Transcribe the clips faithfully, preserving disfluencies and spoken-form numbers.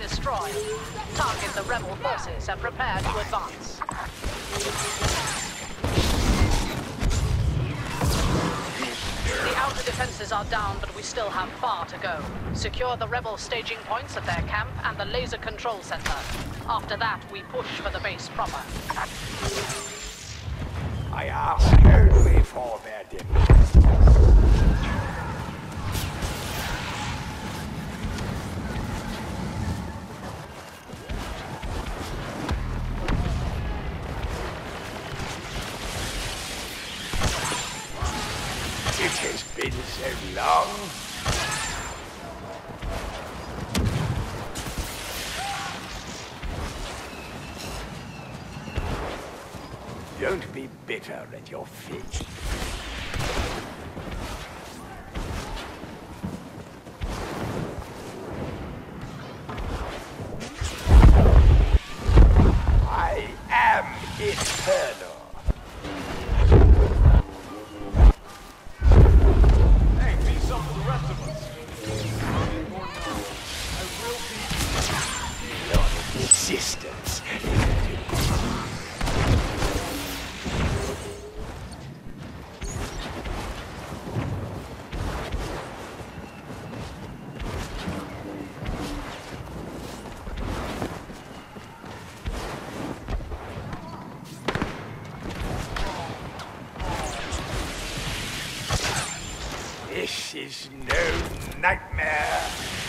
destroyed. Target the rebel forces and prepare to advance. The outer defenses are down, but we still have far to go. Secure the rebel staging points at their camp and the laser control center. After that, we push for the base proper. I ask only for their demands. It has been so long. Don't be bitter at your fate. I am eternal. Resistance. This is no nightmare.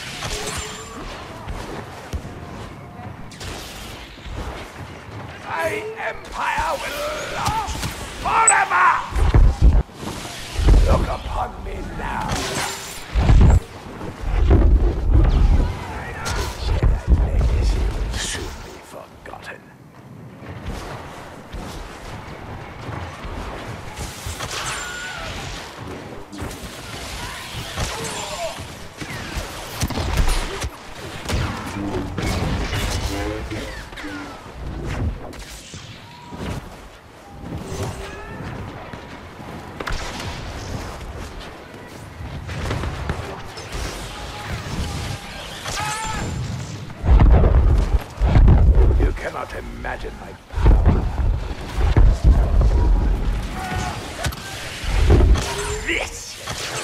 My empire will last forever! Look upon me now. Jedi legacy will soon be forgotten. Cannot imagine my power. This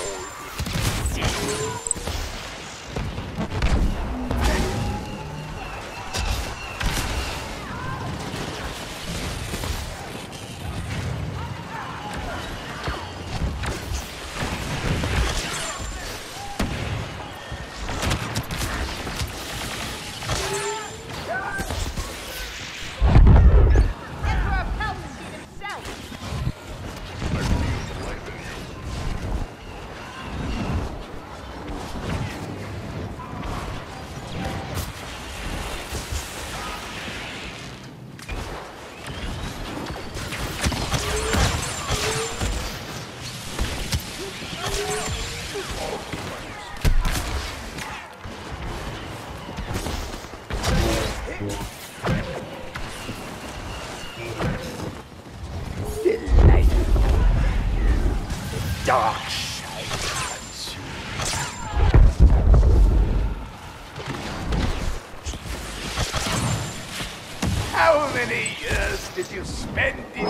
dark side consumed. How many years did you spend in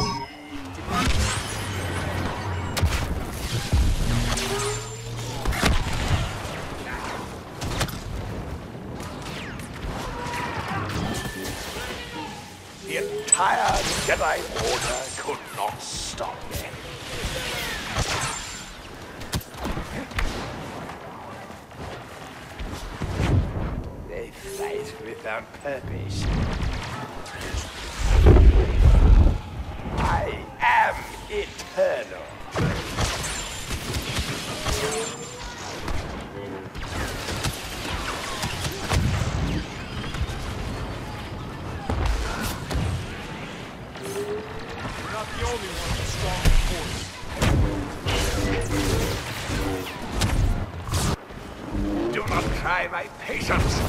the entire Jedi Order could not stop me. They fight without purpose. I am eternal. We're not the only ones with strong force. Do not try my patience.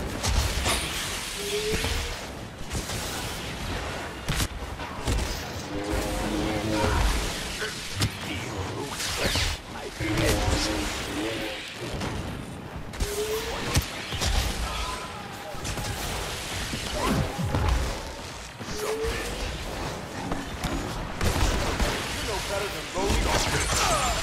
Be ruthless, my friends. than low.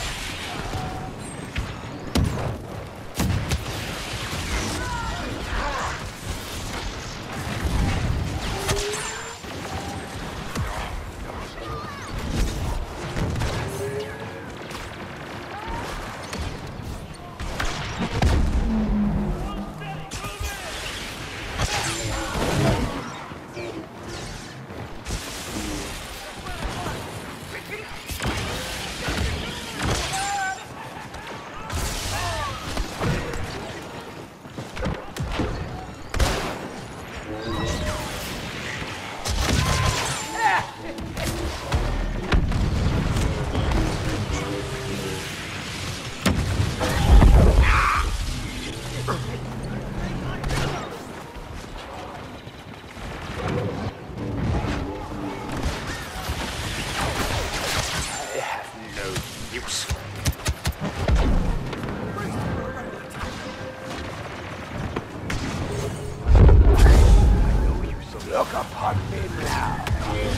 Look upon me now.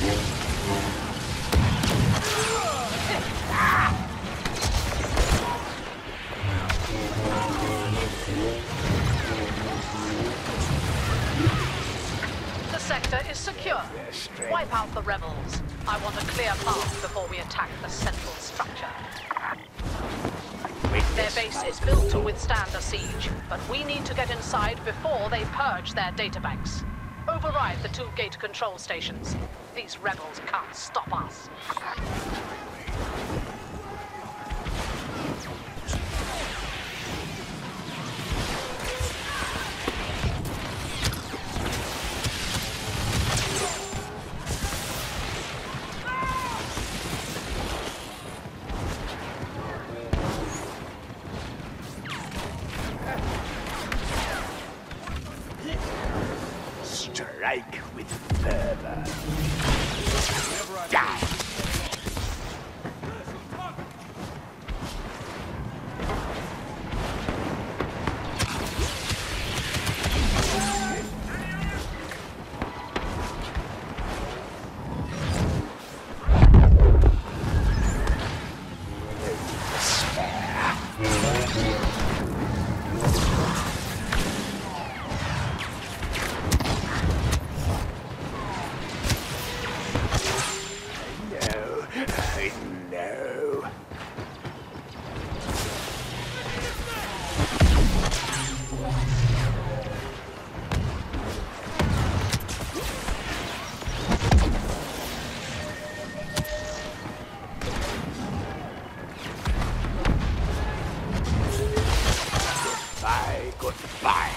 The sector is secure. Wipe out the rebels. I want a clear path before we attack the central structure. Their base is built to withstand a siege, but we need to get inside before they purge their databanks. Override the two gate control stations. These rebels can't stop us. Strike with fervor. Die! Goodbye.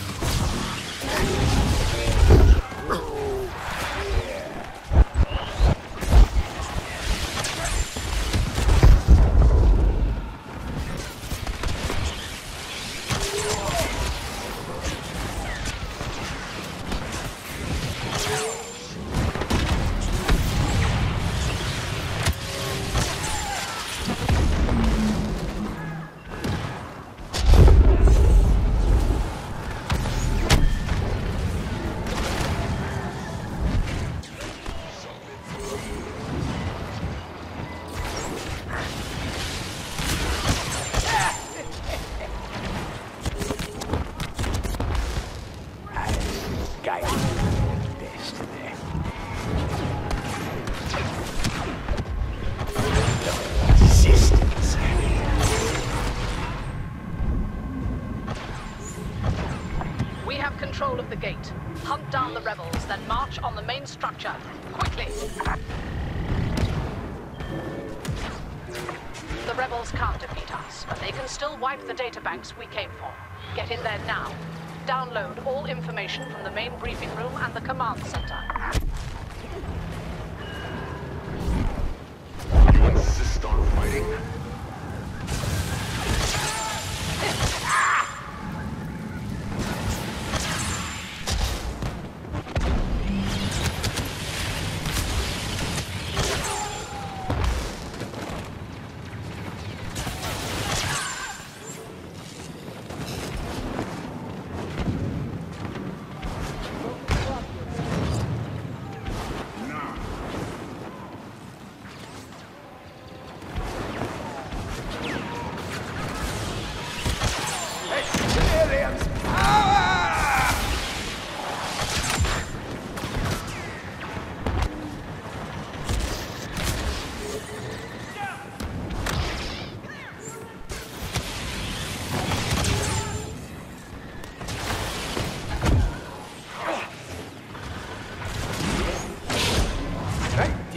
Control of the gate. Hunt down the rebels, then march on the main structure. Quickly! The rebels can't defeat us, but they can still wipe the databanks we came for. Get in there now. Download all information from the main briefing room and the command center. You insist on fighting?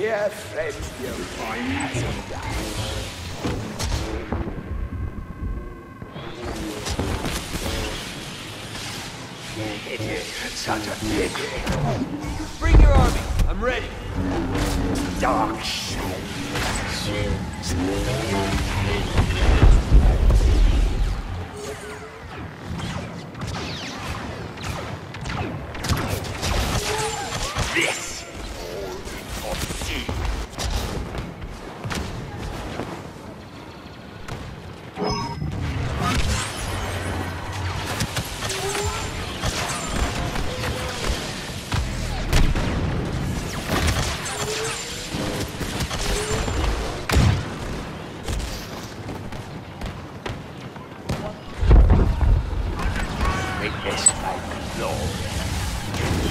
dear friend, your boy hasn't died. It is such a pity. Bring your army. I'm ready. Dark shadows. This all for thee. Witness my glory.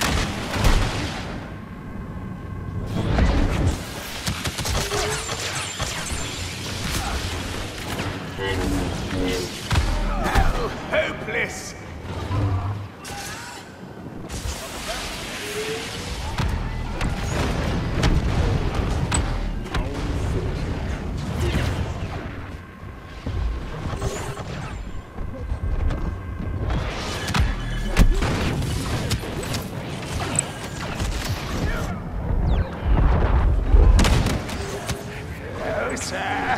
Now hopeless. Closer.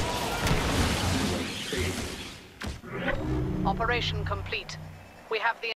Operation complete. We have the